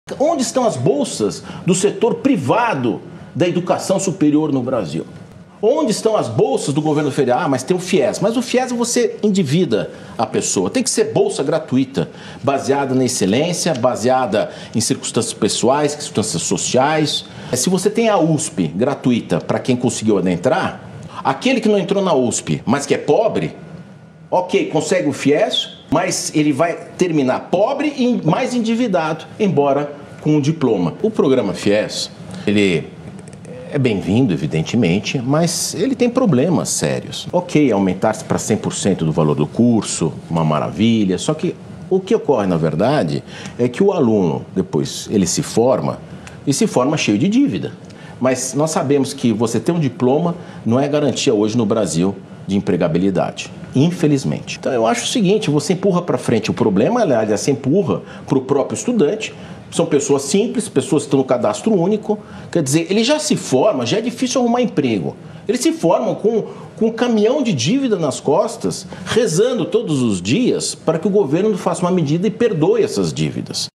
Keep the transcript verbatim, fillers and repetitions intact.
Onde estão as bolsas do setor privado da educação superior no Brasil? Onde estão as bolsas do governo federal? Ah, mas tem o FIES. Mas o FIES você endivida a pessoa. Tem que ser bolsa gratuita, baseada na excelência, baseada em circunstâncias pessoais, circunstâncias sociais. Se você tem a U S P gratuita para quem conseguiu adentrar, aquele que não entrou na U S P, mas que é pobre, ok, consegue o FIES, mas ele vai terminar pobre e mais endividado, embora com um diploma. O programa FIES, ele é bem-vindo, evidentemente, mas ele tem problemas sérios. Ok, aumentar-se para cem por cento do valor do curso, uma maravilha, só que o que ocorre, na verdade, é que o aluno, depois, ele se forma e se forma cheio de dívida. Mas nós sabemos que você ter um diploma não é garantia hoje no Brasil de empregabilidade, infelizmente. Então eu acho o seguinte, você empurra para frente o problema, aliás, você empurra para o próprio estudante. São pessoas simples, pessoas que estão no cadastro único. Quer dizer, ele já se forma, já é difícil arrumar emprego. Eles se formam com, com um caminhão de dívida nas costas, rezando todos os dias para que o governo faça uma medida e perdoe essas dívidas.